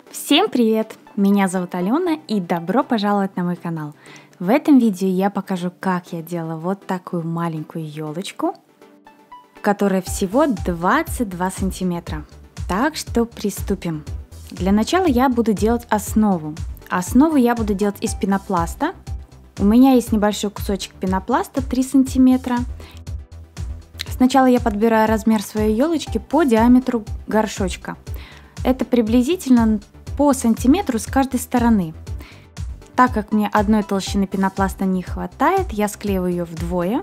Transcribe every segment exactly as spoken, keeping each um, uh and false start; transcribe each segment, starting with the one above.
Всем привет! Меня зовут Алена и добро пожаловать на мой канал. В этом видео я покажу, как я делала вот такую маленькую елочку, которая всего двадцать два сантиметра. Так что приступим. Для начала я буду делать основу. Основу я буду делать из пенопласта. У меня есть небольшой кусочек пенопласта три сантиметра. Сначала я подбираю размер своей елочки по диаметру горшочка. Это приблизительно по сантиметру с каждой стороны. Так как мне одной толщины пенопласта не хватает, я склеиваю ее вдвое.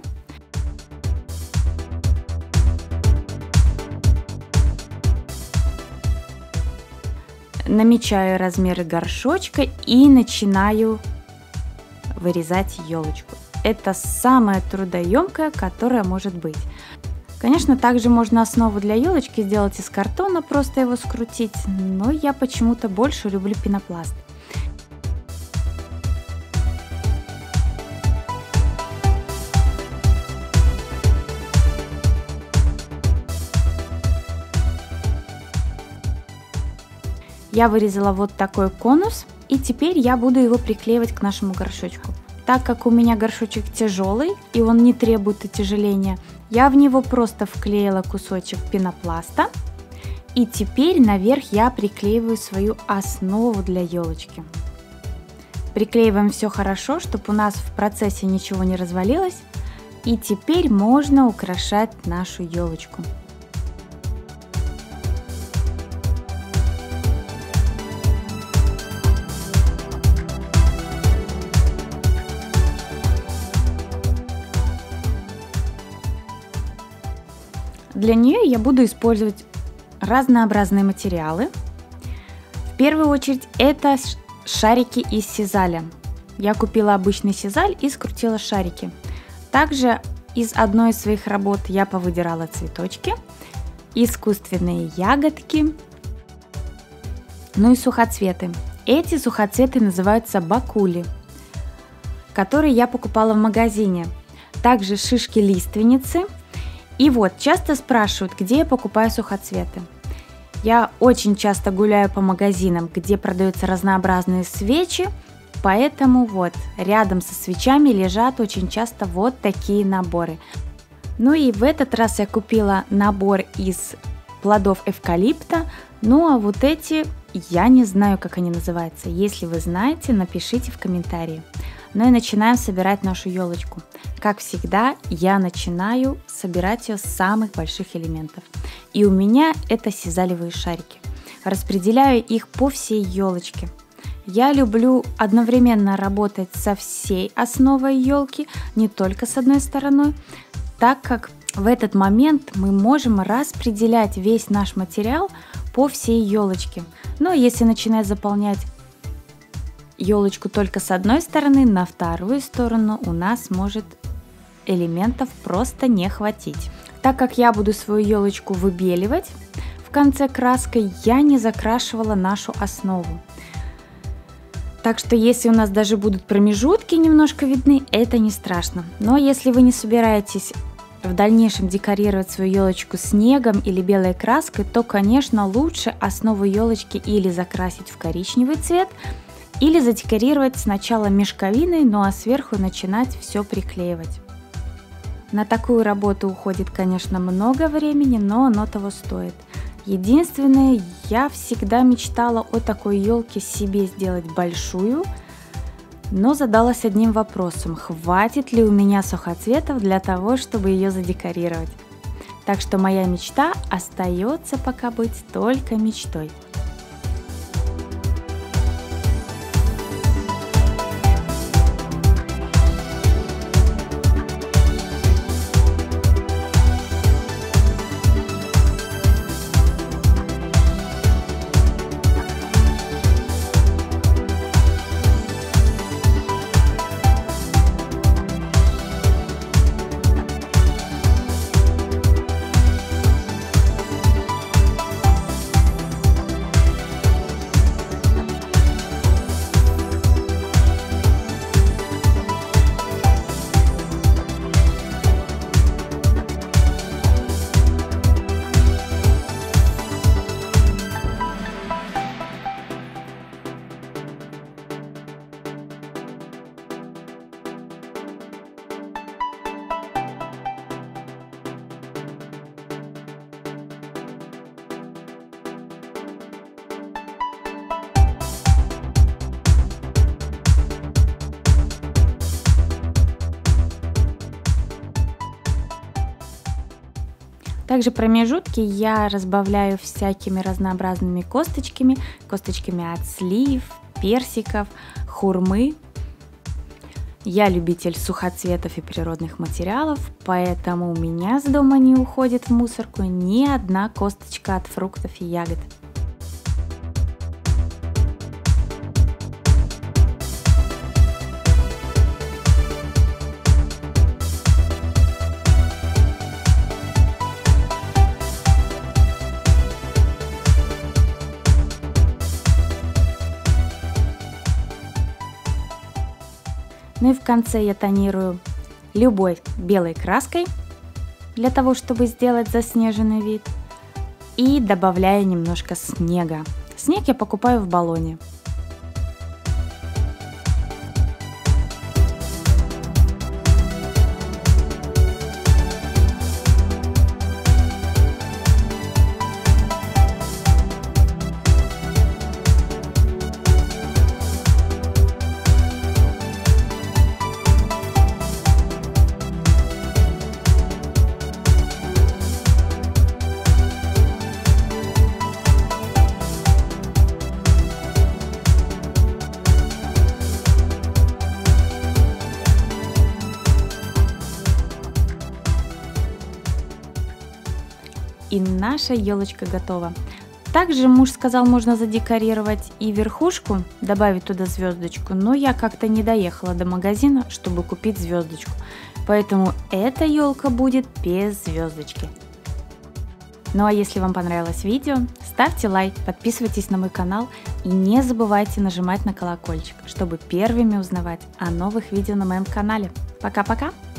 Намечаю размеры горшочка и начинаю вырезать елочку. Это самое трудоемкое, которое может быть. Конечно, также можно основу для елочки сделать из картона, просто его скрутить, но я почему-то больше люблю пенопласт. Я вырезала вот такой конус, и теперь я буду его приклеивать к нашему горшочку. Так как у меня горшочек тяжелый и он не требует утяжеления, я в него просто вклеила кусочек пенопласта. И теперь наверх я приклеиваю свою основу для елочки. Приклеиваем все хорошо, чтобы у нас в процессе ничего не развалилось. И теперь можно украшать нашу елочку. Для нее я буду использовать разнообразные материалы. В первую очередь это шарики из сизаля. Я купила обычный сизаль и скрутила шарики. Также из одной из своих работ я повыдирала цветочки, искусственные ягодки, ну и сухоцветы. Эти сухоцветы называются бакули, которые я покупала в магазине. Также шишки-лиственницы. И вот, часто спрашивают, где я покупаю сухоцветы. Я очень часто гуляю по магазинам, где продаются разнообразные свечи, поэтому вот, рядом со свечами лежат очень часто вот такие наборы. Ну и в этот раз я купила набор из плодов эвкалипта, ну а вот эти, я не знаю, как они называются. Если вы знаете, напишите в комментарии. Ну и начинаем собирать нашу елочку. Как всегда, я начинаю собирать ее с самых больших элементов. И у меня это сизалевые шарики. Распределяю их по всей елочке. Я люблю одновременно работать со всей основой елки, не только с одной стороной, так как в этот момент мы можем распределять весь наш материал по всей елочке. Но если начинать заполнять елочку только с одной стороны, на вторую сторону у нас может элементов просто не хватить. Так как я буду свою елочку выбеливать в конце краской, я не закрашивала нашу основу. Так что если у нас даже будут промежутки немножко видны, это не страшно. Но если вы не собираетесь в дальнейшем декорировать свою елочку снегом или белой краской, то, конечно, лучше основу елочки или закрасить в коричневый цвет, или задекорировать сначала мешковиной, ну а сверху начинать все приклеивать. На такую работу уходит, конечно, много времени, но оно того стоит. Единственное, я всегда мечтала о такой елке себе сделать большую, но задалась одним вопросом: хватит ли у меня сухоцветов для того, чтобы ее задекорировать? Так что моя мечта остается пока быть только мечтой. Также промежутки я разбавляю всякими разнообразными косточками, косточками от слив, персиков, хурмы. Я любитель сухоцветов и природных материалов, поэтому у меня с дома не уходит в мусорку ни одна косточка от фруктов и ягод. Ну и в конце я тонирую любой белой краской, для того, чтобы сделать заснеженный вид. И добавляю немножко снега. Снег я покупаю в баллоне. И наша елочка готова. Также муж сказал, можно задекорировать и верхушку, добавить туда звездочку, но я как-то не доехала до магазина, чтобы купить звездочку. Поэтому эта елка будет без звездочки. Ну а если вам понравилось видео, ставьте лайк, подписывайтесь на мой канал и не забывайте нажимать на колокольчик, чтобы первыми узнавать о новых видео на моем канале. Пока-пока!